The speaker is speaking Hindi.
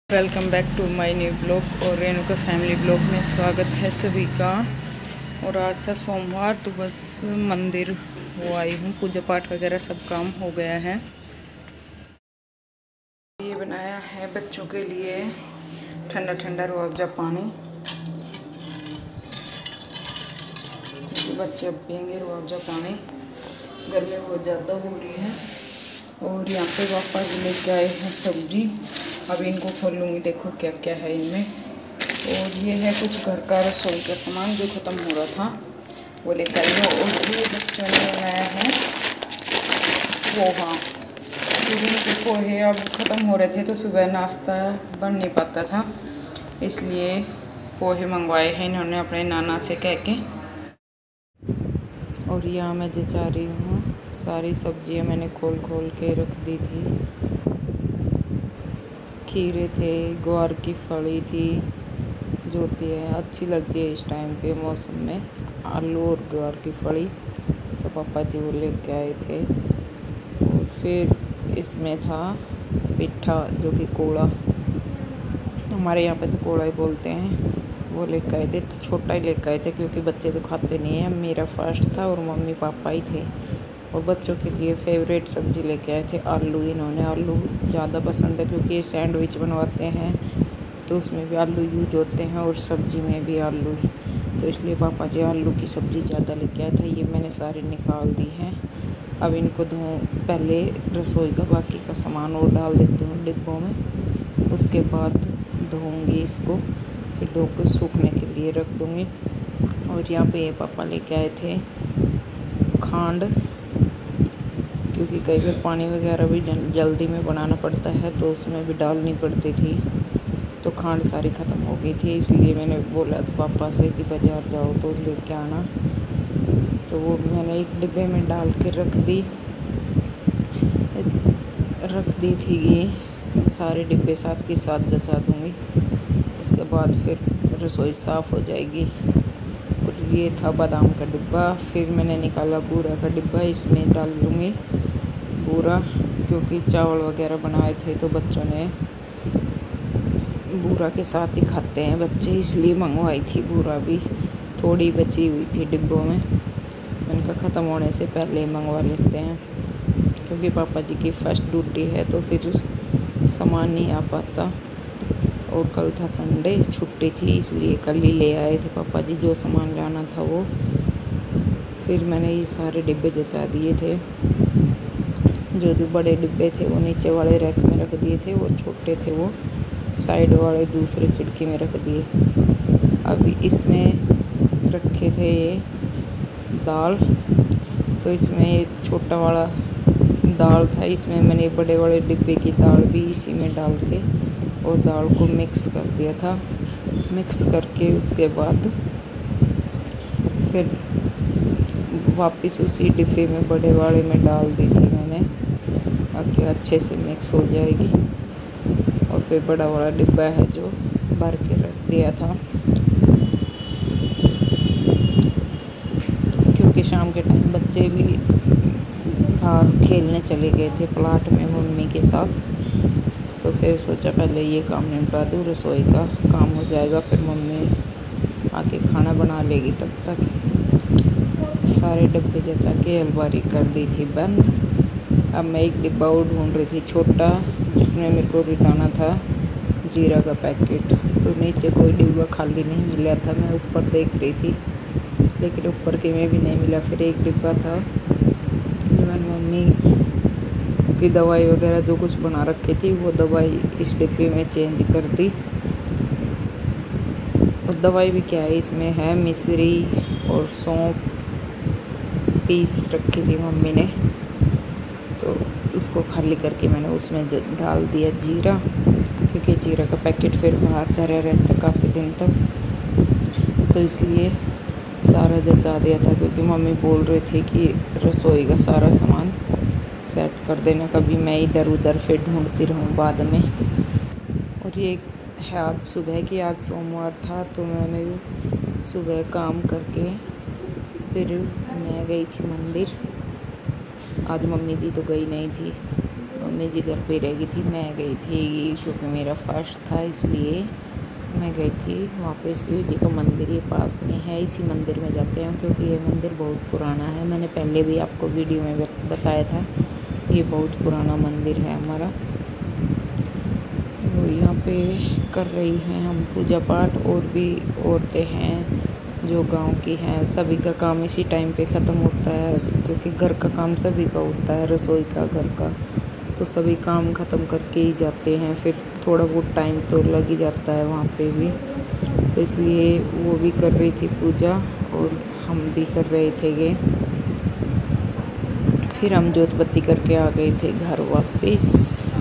Welcome back to my new blog और रेणुका फैमिली ब्लॉग में स्वागत है सभी का। और आज था सोमवार तो बस मंदिर हो आई हूँ, पूजा पाठ वगैरह सब काम हो गया है। ये बनाया है बच्चों के लिए ठंडा ठंडा रूह अफ़ज़ा पानी, क्योंकि बच्चे अब पियेंगे रूह अफ़ज़ा पानी, गर्मी बहुत ज़्यादा हो रही है। और यहाँ पे पापा जी लेके आए हैं सब्जी, अब इनको खोल लूँगी, देखो क्या क्या है इनमें। और ये है कुछ घर का रसोई का सामान जो ख़त्म हो रहा था वो लेकर आई हूँ। और ये बच्चों ने बनाया है पोहा, क्योंकि इनके पोहे अब ख़त्म हो रहे थे तो सुबह नाश्ता बन नहीं पाता था, इसलिए पोहे मंगवाए हैं इन्होंने अपने नाना से कह के। और यहाँ मैं जचा रही हूँ, सारी सब्जियाँ मैंने खोल खोल के रख दी थी। खीरे थे, ग्वार की फली थी जो होती है अच्छी लगती है इस टाइम पे मौसम में, आलू और ग्वार की फली, तो पापा जी वो लेके आए थे। और फिर इसमें था पिट्ठा जो कि कोड़ा, हमारे यहाँ पे तो कोड़ा ही बोलते हैं, वो लेकर आए थे। तो छोटा ही लेकर आए थे क्योंकि बच्चे तो खाते नहीं हैं, मेरा फर्स्ट था और मम्मी पापा ही थे। और बच्चों के लिए फेवरेट सब्ज़ी लेके आए थे आलू, इन्होंने आलू ज़्यादा पसंद है क्योंकि ये सैंडविच बनवाते हैं तो उसमें भी आलू यूज होते हैं और सब्ज़ी में भी आलू ही, तो इसलिए पापा जी आलू की सब्ज़ी ज़्यादा लेके आए थे। ये मैंने सारी निकाल दी हैं, अब इनको पहले रसोई का बाकी का सामान और डाल देती हूँ डिब्बों में, उसके बाद धोऊँगी इसको, फिर धो के सूखने के लिए रख दूँगी। और यहाँ पे ये पापा लेके आए थे खांड, क्योंकि कई बार पानी वगैरह भी जल्दी में बनाना पड़ता है तो उसमें भी डालनी पड़ती थी, तो खांड सारी ख़त्म हो गई थी, इसलिए मैंने बोला था पापा से कि बाज़ार जाओ तो लेके आना, तो वो मैंने एक डिब्बे में डाल के रख दी थी। ये सारे डिब्बे साथ के साथ जचा दूँगी, इसके बाद फिर रसोई साफ़ हो जाएगी। और ये था बादाम का डिब्बा, फिर मैंने निकाला बूरा का डिब्बा, इसमें डाल लूँगी बूरा, क्योंकि चावल वगैरह बनाए थे तो बच्चों ने बूरा के साथ ही खाते हैं बच्चे, इसलिए मंगवाई थी बूरा भी, थोड़ी बची हुई थी डिब्बों में, मैंने कहा ख़त्म होने से पहले ही मंगवा लेते हैं, क्योंकि पापा जी की फर्स्ट ड्यूटी है तो फिर सामान नहीं आ पाता। और कल था संडे, छुट्टी थी, इसलिए कल ही ले आए थे पापा जी जो सामान लाना था वो। फिर मैंने ये सारे डिब्बे जचा दिए थे, जो बड़े डिब्बे थे वो नीचे वाले रैक में रख दिए थे, और छोटे थे वो साइड वाले दूसरे खिड़की में रख दिए। अभी इसमें रखे थे ये दाल, तो इसमें एक छोटा वाला दाल था, इसमें मैंने बड़े वाले डिब्बे की दाल भी इसी में डाल के और दाल को मिक्स कर दिया था। मिक्स करके उसके बाद फिर वापस उसी डिब्बे में बड़े वाले में डाल दी थी मैंने, ताकि अच्छे से मिक्स हो जाएगी। और फिर बड़ा वाला डिब्बा है जो भर के रख दिया था, क्योंकि शाम के टाइम बच्चे भी बाहर खेलने चले गए थे प्लाट में मम्मी के साथ, तो फिर सोचा पहले ये काम निपटा दूँ, रसोई का काम हो जाएगा, फिर मम्मी आके खाना बना लेगी तब तक। सारे डब्बे जचा के अलमारी कर दी थी बंद। अब मैं एक डिब्बा और ढूंढ रही थी छोटा, जिसमें मेरे को रिताना था जीरा का पैकेट, तो नीचे कोई डिब्बा खाली नहीं मिला था, मैं ऊपर देख रही थी लेकिन ऊपर के में भी नहीं मिला। फिर एक डिब्बा था जो मैंने मम्मी की दवाई वगैरह जो कुछ बना रखी थी वो दवाई इस डिब्बे में चेंज कर दी। और दवाई भी क्या है, इसमें है मिश्री और सौंफ पीस रखी थी मम्मी ने, तो उसको खाली करके मैंने उसमें डाल दिया जीरा, क्योंकि जीरा का पैकेट फिर बाहर धरा रहता काफ़ी दिन तक, तो इसलिए सारा जचा दिया था, क्योंकि मम्मी बोल रही थी कि रसोई का सारा सामान सेट कर देना, कभी मैं इधर उधर फिर ढूंढती रहूँ बाद में। और ये है आज सुबह की, आज सोमवार था तो मैंने सुबह काम करके फिर मैं गई थी मंदिर, आज मम्मी जी तो गई नहीं थी, मम्मी जी घर पे रह गई थी, मैं गई थी क्योंकि मेरा फर्स्ट था, इसलिए मैं गई थी वहाँ पे। शिव जी का मंदिर ये पास में है, इसी मंदिर में जाते हैं क्योंकि ये मंदिर बहुत पुराना है। मैंने पहले भी आपको वीडियो में बताया था, ये बहुत पुराना मंदिर है हमारा। तो यहाँ पे कर रही हैं हम पूजा पाठ, और भी औरतें हैं जो गांव की हैं। सभी का काम इसी टाइम पे ख़त्म होता है क्योंकि घर का काम सभी का होता है, रसोई का, घर का, तो सभी काम ख़त्म करके ही जाते हैं। फिर थोड़ा बहुत टाइम तो लग ही जाता है वहाँ पे भी, तो इसलिए वो भी कर रही थी पूजा और हम भी कर रहे थे। फिर हम जोत बत्ती करके आ गए थे घर वापस।